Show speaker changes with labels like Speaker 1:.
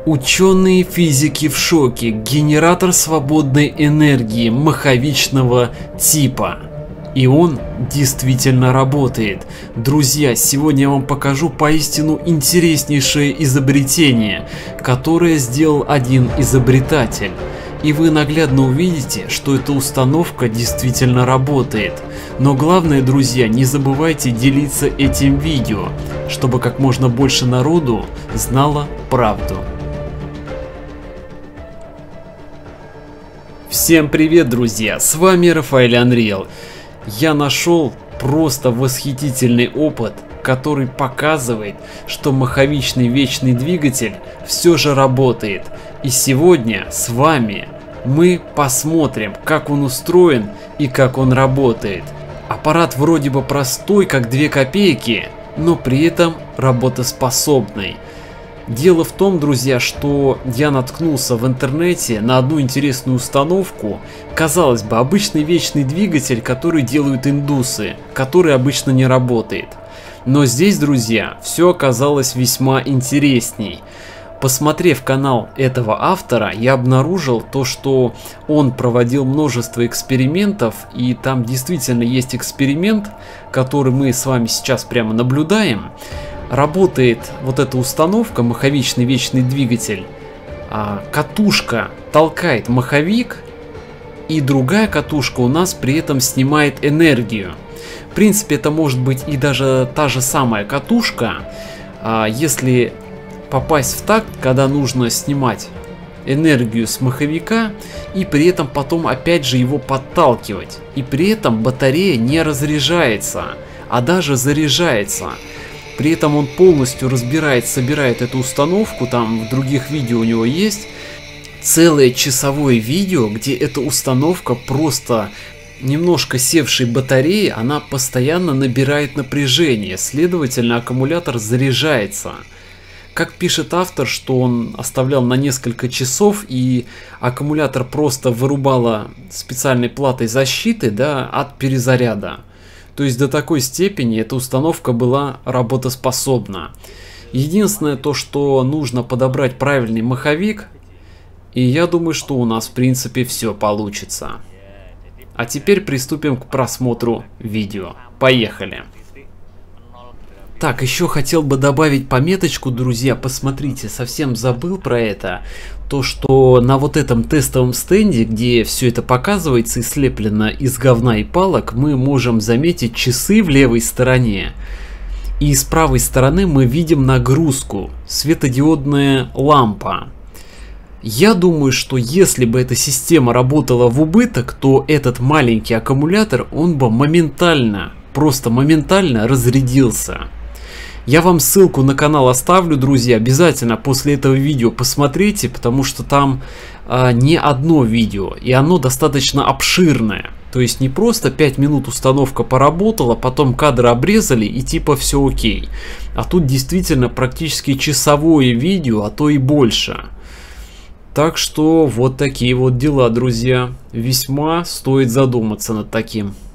Speaker 1: Ученые физики в шоке. Генератор свободной энергии маховичного типа. И он действительно работает. Друзья, сегодня я вам покажу поистину интереснейшее изобретение, которое сделал один изобретатель. И вы наглядно увидите, что эта установка действительно работает. Но главное, друзья, не забывайте делиться этим видео, чтобы как можно больше народу знало правду. Всем привет, друзья! С вами Рафаэль Unreal. Я нашел просто восхитительный опыт, который показывает, что маховичный вечный двигатель все же работает. И сегодня с вами мы посмотрим, как он устроен и как он работает. Аппарат вроде бы простой, как 2 копейки, но при этом работоспособный. Дело в том, друзья, что я наткнулся в интернете на одну интересную установку. Казалось бы, обычный вечный двигатель, который делают индусы, который обычно не работает. Но здесь, друзья, все оказалось весьма интересней. Посмотрев канал этого автора, я обнаружил то, что он проводил множество экспериментов, и там действительно есть эксперимент, который мы с вами сейчас прямо наблюдаем. Работает вот эта установка, маховичный вечный двигатель, катушка толкает маховик, и другая катушка у нас при этом снимает энергию. В принципе, это может быть и даже та же самая катушка, если попасть в такт, когда нужно снимать энергию с маховика и при этом потом опять же его подталкивать. И при этом батарея не разряжается, а даже заряжается. При этом он полностью собирает эту установку, там в других видео у него есть целое часовое видео, где эта установка просто немножко севшей батареи, она постоянно набирает напряжение, следовательно аккумулятор заряжается. Как пишет автор, что он оставлял на несколько часов и аккумулятор просто вырубало специальной платой защиты, да, от перезаряда. То есть до такой степени эта установка была работоспособна. Единственное то, что нужно подобрать правильный маховик, и я думаю, что у нас в принципе все получится. А теперь приступим к просмотру видео. Поехали! Так, еще хотел бы добавить пометочку, друзья, посмотрите, совсем забыл про это. То, что на вот этом тестовом стенде, где все это показывается и слеплено из говна и палок, мы можем заметить часы в левой стороне. И с правой стороны мы видим нагрузку, светодиодная лампа. Я думаю, что если бы эта система работала в убыток, то этот маленький аккумулятор, он бы моментально, просто моментально разрядился. Я вам ссылку на канал оставлю, друзья, обязательно после этого видео посмотрите, потому что там не одно видео, и оно достаточно обширное. То есть не просто 5 минут установка поработала, потом кадры обрезали и типа все окей. А тут действительно практически часовое видео, а то и больше. Так что вот такие вот дела, друзья. Весьма стоит задуматься над таким.